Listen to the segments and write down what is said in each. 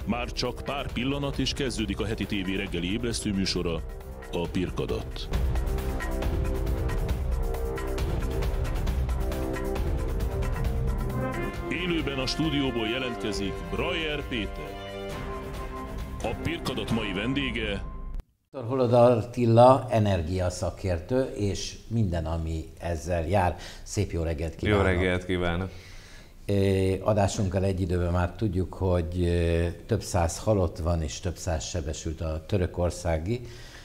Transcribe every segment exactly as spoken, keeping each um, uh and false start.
Már csak pár pillanat és kezdődik a heti tévé reggeli ébresztő műsora, a Pirkadat. Élőben a stúdióból jelentkezik Brajer Péter. A Pirkadat mai vendége doktor Holodar Attila, energiaszakértő, és minden, ami ezzel jár. Szép jó reggelt kívánok! Jó reggelt kívánok! Adásunkkal egy időben már tudjuk, hogy több száz halott van, és több száz sebesült a törökországi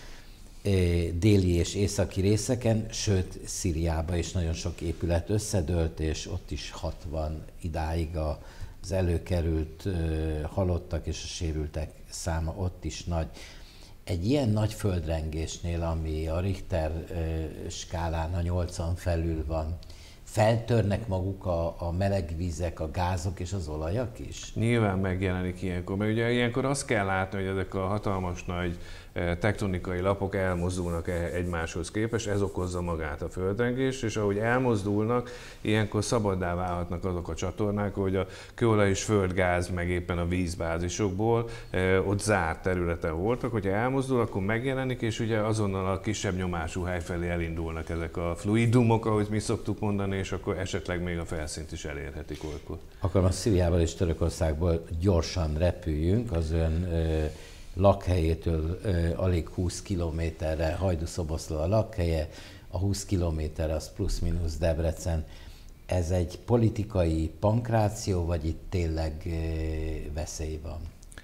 déli és északi részeken, sőt Szíriában is nagyon sok épület összedőlt, és ott is hatvan idáig az előkerült halottak és a sérültek száma ott is nagy. Egy ilyen nagy földrengésnél, ami a Richter skálán a nyolcon felül van, feltörnek maguk a, a meleg vizek, a gázok és az olajak is? Nyilván megjelenik ilyenkor, mert ugye ilyenkor azt kell látni, hogy ezek a hatalmas nagy tektonikai lapok elmozdulnak egymáshoz képest, ez okozza magát a földrengést, és ahogy elmozdulnak, ilyenkor szabaddá válhatnak azok a csatornák, hogy a kőolaj és földgáz, meg éppen a vízbázisokból ott zárt területen voltak, hogyha elmozdul, akkor megjelenik, és ugye azonnal a kisebb nyomású hely felé elindulnak ezek a fluidumok, ahogy mi szoktuk mondani, és akkor esetleg még a felszínt is elérhetik olykor. Akkor a Szíriából és Törökországból gyorsan repüljünk, az ön lakhelyétől uh, alig húsz kilométerre, Hajdú-Szoboszló a lakhelye, a húsz kilométer az plusz-minusz Debrecen. Ez egy politikai pankráció, vagy itt tényleg uh, veszély van?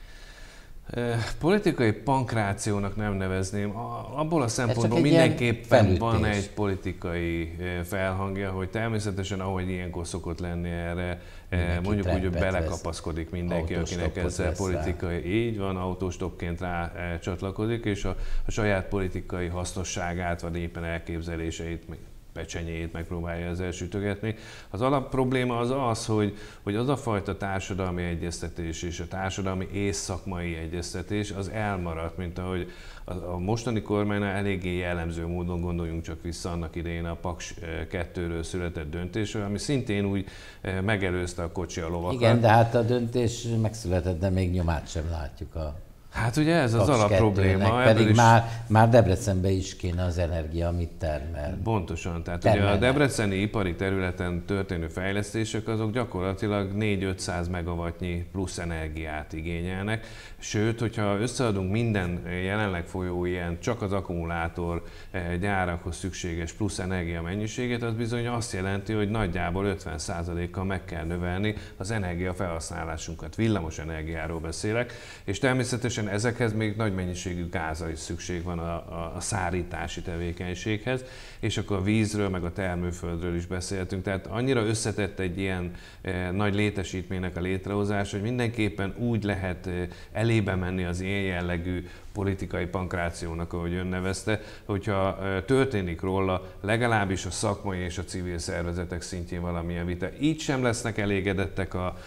Politikai pankrációnak nem nevezném. Abból a szempontból mindenképpen van egy politikai felhangja, hogy természetesen, ahogy ilyenkor szokott lenni erre, mindenki mondjuk úgy, hogy belekapaszkodik mindenki, akinek ezzel politikai, rá. Így van, autóstopként rá csatlakozik, és a, a saját politikai hasznosságát, vagy éppen elképzeléseit pecsenyét megpróbálja ezzel sütögetni. Az alap probléma az az, hogy, hogy az a fajta társadalmi egyeztetés és a társadalmi és szakmai egyeztetés az elmaradt, mint ahogy a mostani kormánynál eléggé jellemző módon, gondoljunk csak vissza annak idején a Paks kettőről született döntésről, ami szintén úgy megelőzte a kocsi a lovakat. Igen, de hát a döntés megszületett, de még nyomát sem látjuk a Hát ugye ez az alapprobléma. Pedig is... már, már Debrecenben is kéne az energia, amit termel. Pontosan. Tehát ugye a debreceni ipari területen történő fejlesztések azok gyakorlatilag négy-ötszáz megawattnyi plusz energiát igényelnek. Sőt, hogyha összeadunk minden jelenleg folyó ilyen csak az akkumulátor gyárakhoz szükséges plusz energia mennyiséget, az bizony azt jelenti, hogy nagyjából ötven százalékkal meg kell növelni az energiafelhasználásunkat. Villamos energiáról beszélek, és természetesen ezekhez még nagy mennyiségű gázra is szükség van a, a, a szárítási tevékenységhez, és akkor a vízről, meg a termőföldről is beszéltünk. Tehát annyira összetett egy ilyen e, nagy létesítménynek a létrehozása, hogy mindenképpen úgy lehet e, elébe menni az ilyen jellegű politikai pankrációnak, ahogy ön nevezte, hogyha történik róla legalábbis a szakmai és a civil szervezetek szintjén valamilyen vita. Így sem lesznek elégedettek a,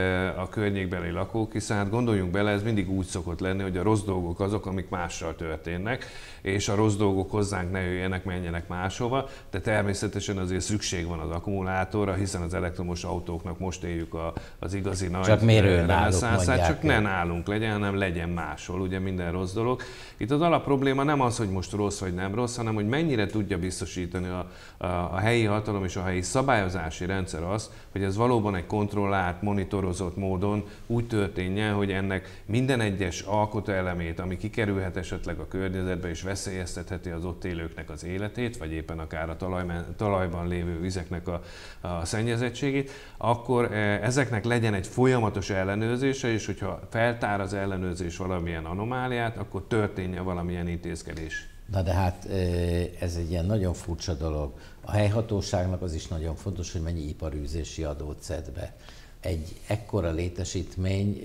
a környékbeli lakók, hiszen hát gondoljunk bele, ez mindig úgy szokott lenni, hogy a rossz dolgok azok, amik mással történnek, és a rossz dolgok hozzánk ne jöjjenek, menjenek máshova, de természetesen azért szükség van az akkumulátorra, hiszen az elektromos autóknak most éljük a, az igazi nagy csak reneszánszát, csak ne nálunk legyen, hanem legyen máshol, ugye minden rossz dolog. Itt az alap probléma nem az, hogy most rossz vagy nem rossz, hanem hogy mennyire tudja biztosítani a, a, a helyi hatalom és a helyi szabályozási rendszer azt, hogy ez valóban egy kontrollált, monitorozott módon úgy történjen, hogy ennek minden egyes alkotóelemét, ami kikerülhet esetleg a környezetbe és veszélyeztetheti az ott élőknek az életét, vagy éppen akár a talajban, talajban lévő vizeknek a, a szennyezettségét, akkor ezeknek legyen egy folyamatos ellenőrzése, és hogyha feltár az ellenőrzés valamilyen anomáliát, akkor történjen valamilyen intézkedés. Na de hát ez egy ilyen nagyon furcsa dolog. A helyhatóságnak az is nagyon fontos, hogy mennyi iparűzési adót szed be. Egy ekkora létesítmény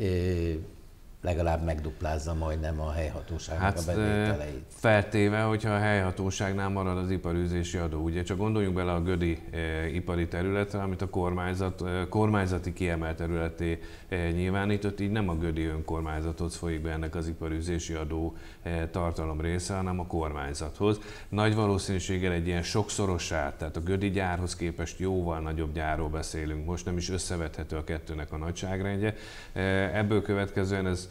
legalább megduplázza majdnem a helyhatóságnak hát, a bevételeit. Feltéve, hogyha a helyhatóságnál marad az iparűzési adó. Ugye csak gondoljunk bele a gödi e, ipari területre, amit a kormányzat, e, kormányzati kiemelt területé e, nyilvánított, így nem a gödi önkormányzathoz folyik be ennek az iparűzési adó e, tartalom része, hanem a kormányzathoz. Nagy valószínűséggel egy ilyen sokszorosát, tehát a gödi gyárhoz képest jóval nagyobb gyárról beszélünk, most nem is összevethető a kettőnek a nagyságrendje. E, ebből következően ez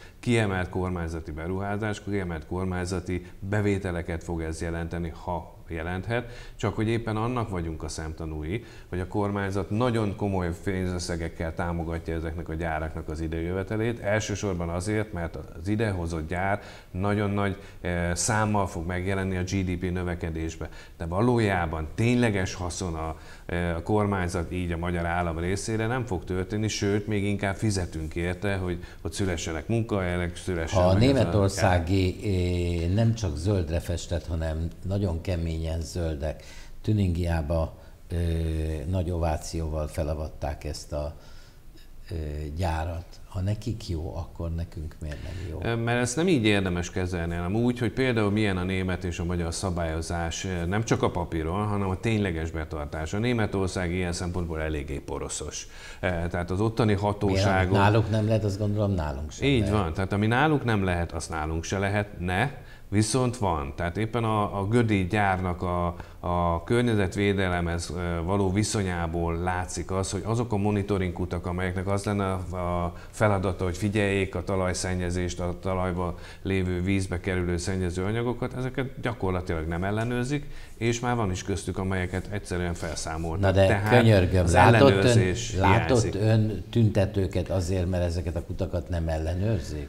kiemelt kormányzati beruházás, kiemelt kormányzati bevételeket fog ez jelenteni, ha jelenthet, csak hogy éppen annak vagyunk a szemtanúi, hogy a kormányzat nagyon komoly pénzösszegekkel támogatja ezeknek a gyáraknak az idejövetelét, elsősorban azért, mert az idehozott gyár nagyon nagy számmal fog megjelenni a gé dé pé növekedésbe. De valójában tényleges haszon a, a kormányzat, így a magyar állam részére nem fog történni, sőt, még inkább fizetünk érte, hogy ott szülessenek munkahelyek, szülessenek. Ha a németországi a... nem csak zöldre festett, hanem nagyon keményen zöldek Tüningiába ö, nagy ovációval felavatták ezt a ö, gyárat. Ha nekik jó, akkor nekünk miért nem jó? Mert ezt nem így érdemes kezelni, hanem úgy, hogy például milyen a német és a magyar szabályozás nem csak a papíron, hanem a tényleges betartás. A Németország ilyen szempontból eléggé poroszos. Tehát az ottani hatóságok... Milyen, náluk nem lehet, azt gondolom nálunk sem Így lehet. van, tehát ami náluk nem lehet, azt nálunk se lehetne, viszont van. Tehát éppen a, a Gödi gyárnak a, a környezetvédelemhez való viszonyából látszik az, hogy azok a monitoring utak, amelyeknek az lenne a feladata, hogy figyeljék a talajszennyezést, a talajba lévő vízbe kerülő szennyező anyagokat, ezeket gyakorlatilag nem ellenőrzik, és már van is köztük, amelyeket egyszerűen felszámoltak. Na de Tehát könyörgöm, látott ön, látott hiányzik. ön tüntetőket azért, mert ezeket a kutakat nem ellenőrzik?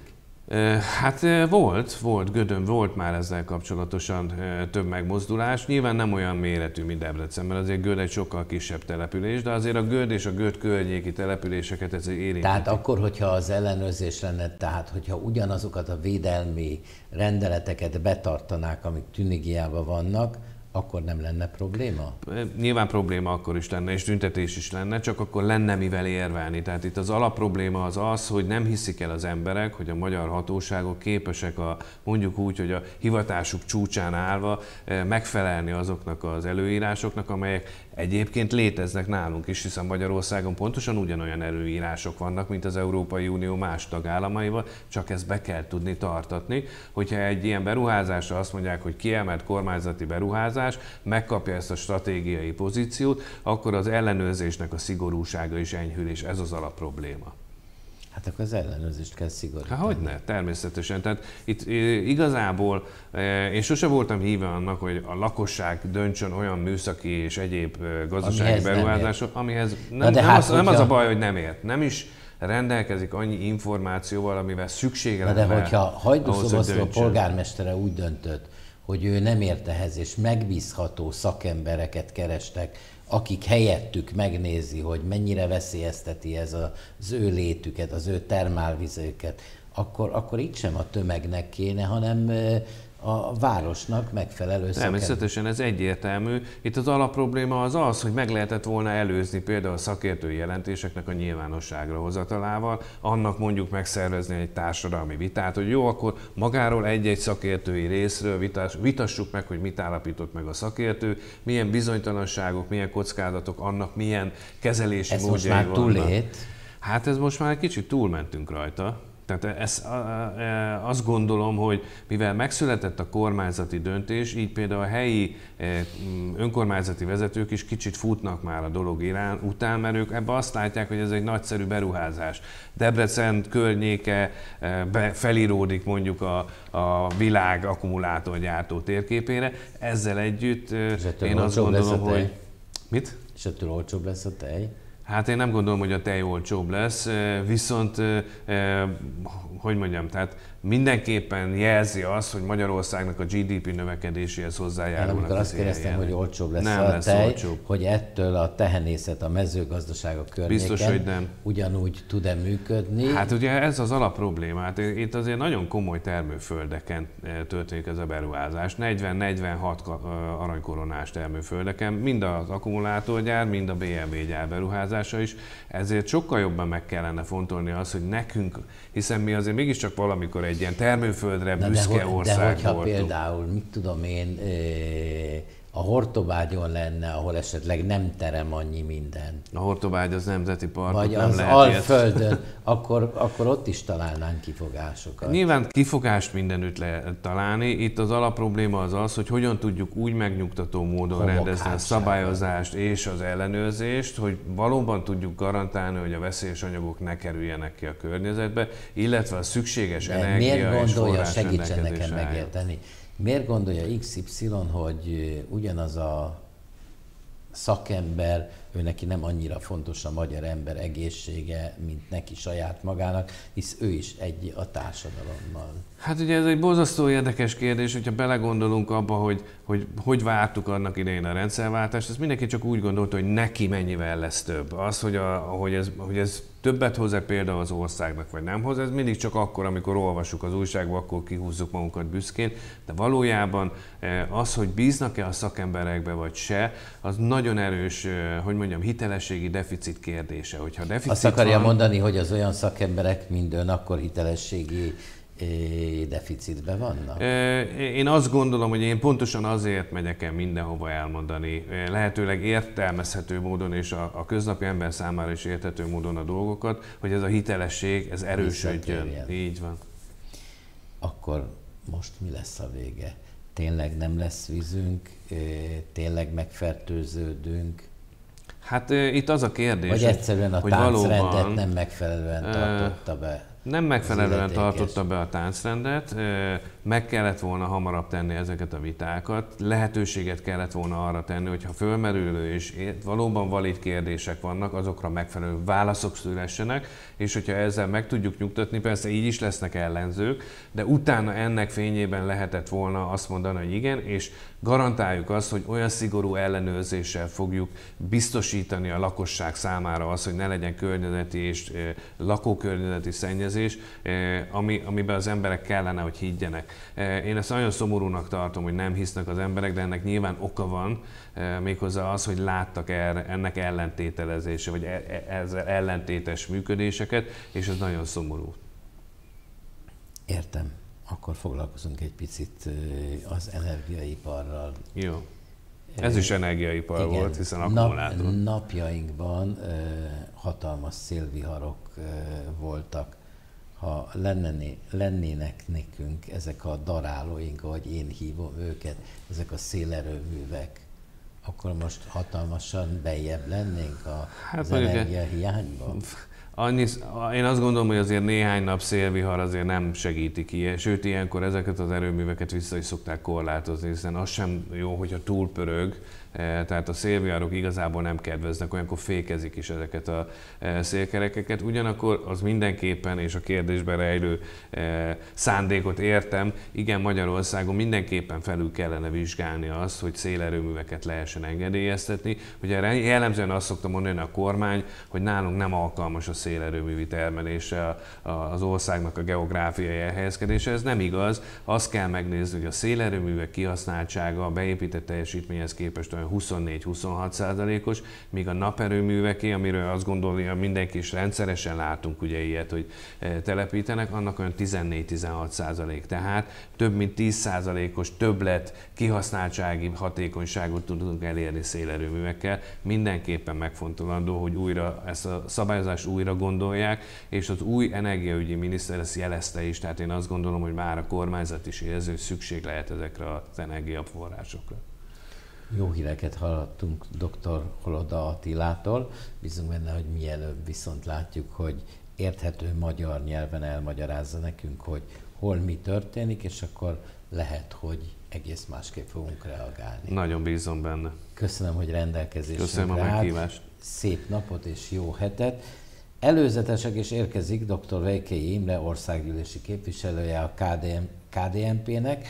Hát volt, volt, Gödön volt már ezzel kapcsolatosan több megmozdulás. Nyilván nem olyan méretű, mint Debrecen, mert azért Göd egy sokkal kisebb település, de azért a Göd és a Göd környéki településeket ez érinti. Tehát akkor, hogyha az ellenőrzés lenne, tehát hogyha ugyanazokat a védelmi rendeleteket betartanák, amik Tüningiában vannak, akkor nem lenne probléma? Nyilván probléma akkor is lenne, és tüntetés is lenne, csak akkor lenne mivel érvelni. Tehát itt az alapprobléma az az, hogy nem hiszik el az emberek, hogy a magyar hatóságok képesek a, mondjuk úgy, hogy a hivatásuk csúcsán állva megfelelni azoknak az előírásoknak, amelyek egyébként léteznek nálunk is, hiszen Magyarországon pontosan ugyanolyan előírások vannak, mint az Európai Unió más tagállamaival, csak ezt be kell tudni tartatni. Hogyha egy ilyen beruházásra azt mondják, hogy kiemelt kormányzati beruházás, megkapja ezt a stratégiai pozíciót, akkor az ellenőrzésnek a szigorúsága is enyhül, és ez az alapprobléma. Hát akkor az ellenőrzést kell szigorítani. Hát hogyne, természetesen. Tehát itt igazából én sose voltam híve annak, hogy a lakosság döntsön olyan műszaki és egyéb gazdasági amihez beruházások, amihez nem, nem, hát, az, nem hogyha... az a baj, hogy nem ért. Nem is rendelkezik annyi információval, amivel szüksége lenne. De hogyha Hajdúszoboszló polgármestere úgy döntött, hogy ő nem ért ehhez, és megbízható szakembereket kerestek, akik helyettük megnézi, hogy mennyire veszélyezteti ez az ő létüket, az ő termálvizőket, akkor, akkor itt sem a tömegnek kéne, hanem a városnak megfelelő szakember. Természetesen ez egyértelmű. Itt az alapprobléma az az, hogy meg lehetett volna előzni például a szakértői jelentéseknek a nyilvánosságra hozatalával, annak mondjuk megszervezni egy társadalmi vitát, hogy jó, akkor magáról egy-egy szakértői részről vitás, vitassuk meg, hogy mit állapított meg a szakértő, milyen bizonytalanságok, milyen kockázatok, annak milyen kezelési ez módjai vannak. Ez most már túllét? Hát ez most már egy kicsit túlmentünk rajta. Tehát ezt, azt gondolom, hogy mivel megszületett a kormányzati döntés, így például a helyi önkormányzati vezetők is kicsit futnak már a dolog irán, után, mert ők ebbe azt látják, hogy ez egy nagyszerű beruházás. Debrecen környéke felíródik mondjuk a, a világ akkumulátorgyártó térképére. Ezzel együtt én azt gondolom, hogy... Mit? És ettől olcsóbb lesz a tej? Hát én nem gondolom, hogy a tej olcsóbb lesz, viszont, hogy mondjam, tehát mindenképpen jelzi azt, hogy Magyarországnak a gé dé pé növekedéséhez hozzájárulnak. Amikor azt kérdeztem, hogy olcsóbb lesz nem a lesz tej, olcsóbb. hogy ettől a tehenészet, a mezőgazdaság a környéken Biztos, hogy nem. ugyanúgy tud-e működni? Hát ugye ez az alapprobléma. Hát itt azért nagyon komoly termőföldeken történik ez a beruházás. negyven-negyvenhat aranykoronás termőföldeken, mind az akkumulátorgyár, mind a bé em vé gyár beruházása is. Ezért sokkal jobban meg kellene fontolni azt, hogy nekünk, hiszen mi azért mégiscsak valamikor egy ilyen termőföldre büszke de, ország de hogyha voltunk. Például, mit tudom én, a Hortobágyon lenne, ahol esetleg nem terem annyi minden. A Hortobágy az nemzeti park, vagy nem az lehet Alföldön, akkor, akkor ott is találnánk kifogásokat. Nyilván kifogást mindenütt lehet találni. Itt az alapprobléma az az, hogy hogyan tudjuk úgy megnyugtató módon rendezni a szabályozást és az ellenőrzést, hogy valóban tudjuk garantálni, hogy a veszélyes anyagok ne kerüljenek ki a környezetbe, illetve a szükséges De energia miért és gondolja, forrás segítsen nekem rendelkezésre álljon. megérteni, miért gondolja iksz ipszilon, hogy ugyanaz a szakember, ő neki nem annyira fontos a magyar ember egészsége, mint neki saját magának, hisz ő is egy a társadalommal. Hát ugye ez egy borzasztó érdekes kérdés, hogyha belegondolunk abba, hogy hogy, hogy vártuk annak idején a rendszerváltást, ezt mindenki csak úgy gondolta, hogy neki mennyivel lesz több. Az, hogy, a, hogy, ez, hogy ez többet hoz-e például az országnak, vagy nem hoz, ez mindig csak akkor, amikor olvassuk az újságba, akkor kihúzzuk magunkat büszkén, de valójában az, hogy bíznak-e a szakemberekbe, vagy se, az nagyon erős, hogy mondjam, hitelességi deficit kérdése. Hogyha deficit Azt akarja van, mondani, hogy az olyan szakemberek, mint ön, akkor hitelességi deficitben vannak? Én azt gondolom, hogy én pontosan azért megyek el mindenhova elmondani, lehetőleg értelmezhető módon és a, a köznapi ember számára is érthető módon a dolgokat, hogy ez a hitelesség, ez erősödjön. Így van. Akkor most mi lesz a vége? Tényleg nem lesz vízünk? Tényleg megfertőződünk? Hát itt az a kérdés, vagy egyszerűen a hogy táncrendet valóban, nem megfelelően tartotta be? Nem megfelelően tartotta be a táncrendet, meg kellett volna hamarabb tenni ezeket a vitákat, lehetőséget kellett volna arra tenni, hogyha fölmerülő és valóban valid kérdések vannak, azokra megfelelő válaszok szülessenek, és hogyha ezzel meg tudjuk nyugtatni, persze így is lesznek ellenzők, de utána ennek fényében lehetett volna azt mondani, hogy igen, és garantáljuk azt, hogy olyan szigorú ellenőrzéssel fogjuk biztosítani a lakosság számára azt, hogy ne legyen környezeti és lakókörnyezeti szennyezés, ami, amiben az emberek kellene, hogy higgyenek. Én ezt nagyon szomorúnak tartom, hogy nem hisznek az emberek, de ennek nyilván oka van, méghozzá az, hogy láttak erre, ennek ellentételezése, vagy ezzel ellentétes működéseket, és ez nagyon szomorú. Értem. Akkor foglalkozunk egy picit az energiaiparral. Jó. Ez is energiaipar igen, volt, hiszen akkumulátor. Nap, napjainkban hatalmas szélviharok voltak. Ha lennené, lennének nekünk ezek a darálóink, ahogy én hívom őket, ezek a szélerőművek, akkor most hatalmasan bejjebb lennénk a, hát az energiahiányban? Annyi, én azt gondolom, hogy azért néhány nap szélvihar azért nem segíti ki, sőt ilyenkor ezeket az erőműveket vissza is szokták korlátozni, hiszen az sem jó, hogyha túlpörög, tehát a szélviharok igazából nem kedveznek, olyankor fékezik is ezeket a szélkerekeket. Ugyanakkor az mindenképpen, és a kérdésben rejlő szándékot értem, igen, Magyarországon mindenképpen felül kellene vizsgálni azt, hogy szélerőműveket lehessen engedélyeztetni. Ugye jellemzően azt szokta mondani a kormány, hogy nálunk nem alkalmas a szélerőművi termelése az országnak a geográfiai elhelyezkedése. Ez nem igaz. Azt kell megnézni, hogy a szélerőművek kihasználtsága a beépített teljesítményhez képest olyan huszonnégy-huszonhat százalékos, míg a naperőműveké, amiről azt gondolja mindenki, is rendszeresen látunk ugye ilyet, hogy telepítenek, annak olyan tizennégy-tizenhat százalék. Tehát több mint tíz százalékos többlet kihasználtsági hatékonyságot tudunk elérni szélerőművekkel. Mindenképpen megfontolandó, hogy újra ezt a szabályozást újra gondolják, és az új energiaügyi miniszter ezt jelezte is, tehát én azt gondolom, hogy már a kormányzat is érzi, hogy szükség lehet ezekre az energiaforrásokra. Jó híreket hallottunk dr. Holoda Attilától. Bízunk benne, hogy mielőbb viszont látjuk, hogy érthető magyar nyelven elmagyarázza nekünk, hogy hol mi történik, és akkor lehet, hogy egész másképp fogunk reagálni. Nagyon bízom benne. Köszönöm, hogy rendelkezésünkre Köszönöm a meghívást. Szép napot és jó hetet. Előzetesek és érkezik dr. Vejkélyi Imre, országgyűlési képviselője a ká dé en pének,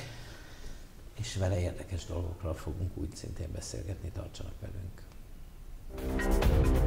és vele érdekes dolgokról fogunk úgy szintén beszélgetni, tartsanak velünk.